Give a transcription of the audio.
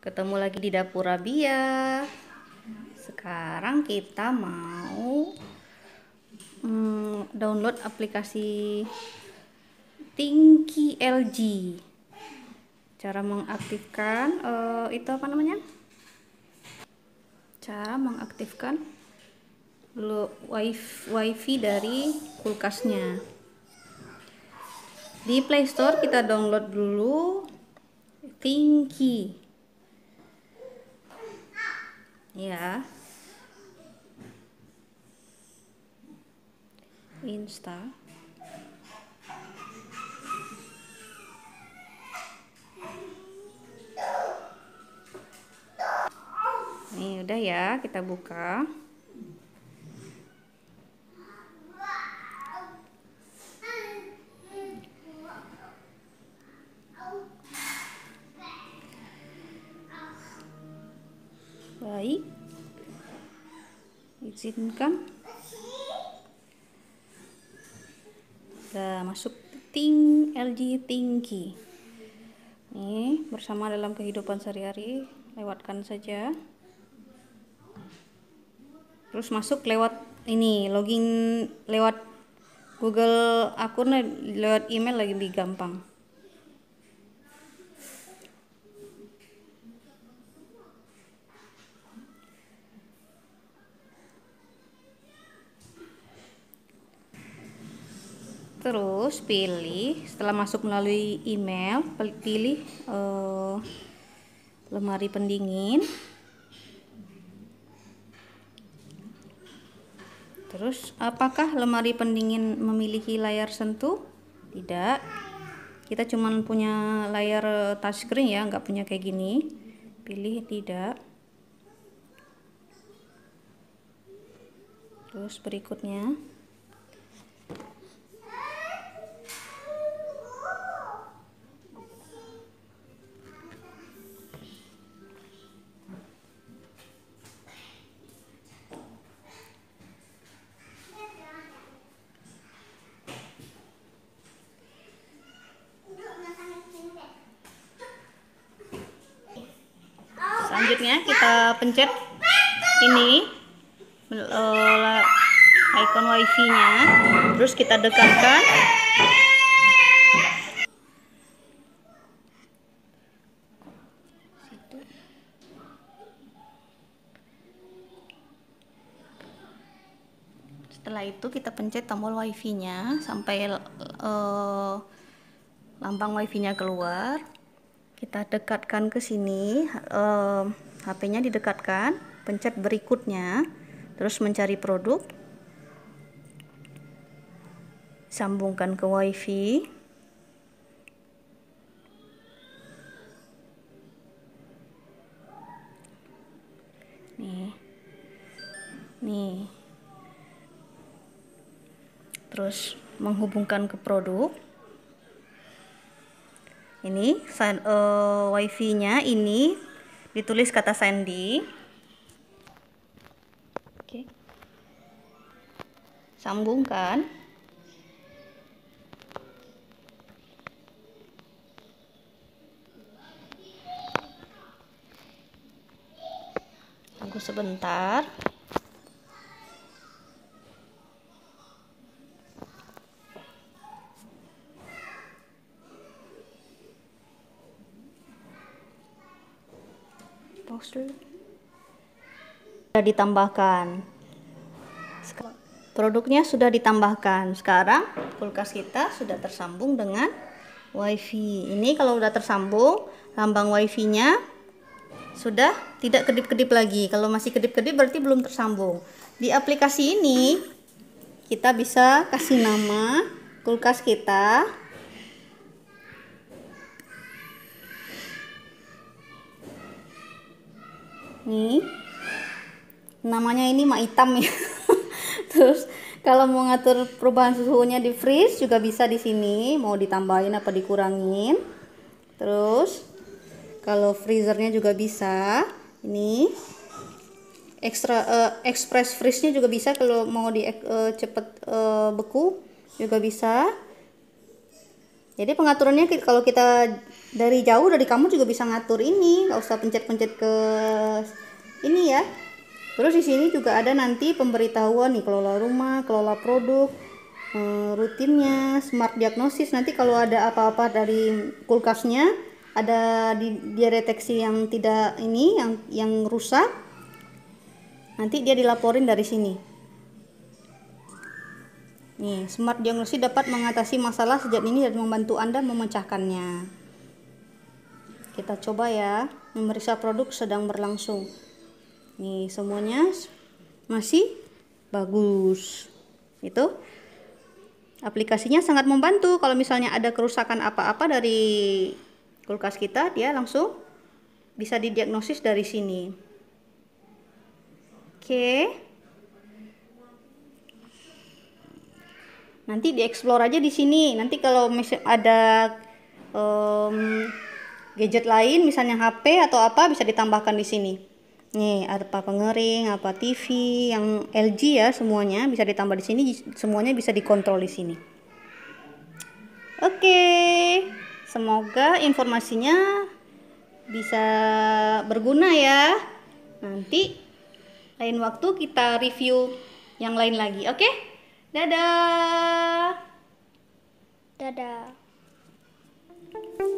Ketemu lagi di dapur Rabia. Sekarang kita mau download aplikasi Thinky LG. Cara mengaktifkan itu apa namanya? Cara mengaktifkan wifi dari kulkasnya. Di Play Store kita download dulu Thinky. Ya. Install. Nih udah ya, kita buka. Baik, izinkan. Udah masuk LG Thinky. Nih, bersama dalam kehidupan sehari-hari, lewatkan saja. Terus masuk lewat ini, login lewat Google akun, lewat email lagi lebih gampang. Terus pilih, setelah masuk melalui email, pilih lemari pendingin. Terus apakah lemari pendingin memiliki layar sentuh? Tidak. Kita cuma punya layar touchscreen ya, nggak punya kayak gini. Pilih tidak. Terus berikutnya. Selanjutnya kita pencet ini icon wifi-nya, terus kita dekatkan. Setelah itu kita pencet tombol wifi-nya sampai lambang wifi-nya keluar. Kita dekatkan ke sini, HP-nya didekatkan, pencet berikutnya, terus mencari produk, sambungkan ke wifi. Nih. Terus menghubungkan ke produk. Ini wifi-nya ini ditulis kata Sandy. Oke. Sambungkan. Tunggu sebentar. Sudah ditambahkan. Produknya sudah ditambahkan. Sekarang kulkas kita sudah tersambung dengan wifi. Ini kalau sudah tersambung, lambang wifi-nya sudah tidak kedip-kedip lagi. Kalau masih kedip-kedip berarti belum tersambung. Di aplikasi ini kita bisa kasih nama kulkas kita. Nih, namanya ini mak hitam ya. Terus kalau mau ngatur perubahan suhunya di freeze juga bisa di sini, mau ditambahin apa dikurangin. Terus kalau freezernya juga bisa. Ini express freeze-nya juga bisa, kalau mau cepet beku juga bisa. Jadi pengaturannya kalau kita dari jauh dari kamu juga bisa ngatur ini, nggak usah pencet-pencet ke ini ya. Terus di sini juga ada nanti pemberitahuan nih, kelola rumah, kelola produk, rutinnya, smart diagnosis. Nanti kalau ada apa-apa dari kulkasnya, ada dia deteksi yang tidak ini, yang rusak, nanti dia dilaporin dari sini. Nih, smart diagnosis dapat mengatasi masalah sejak dini dan membantu Anda memecahkannya. Kita coba ya, memeriksa produk sedang berlangsung. Nih, semuanya masih bagus. Itu aplikasinya sangat membantu. Kalau misalnya ada kerusakan apa-apa dari kulkas kita, dia langsung bisa didiagnosis dari sini. Oke. Nanti dieksplor aja di sini. Nanti kalau ada gadget lain, misalnya HP atau apa, bisa ditambahkan di sini. Nih, apa pengering, apa TV, yang LG ya, semuanya bisa ditambah di sini. Semuanya bisa dikontrol di sini. Oke, semoga informasinya bisa berguna ya. Nanti lain waktu kita review yang lain lagi. Oke? Dadah. Dadah.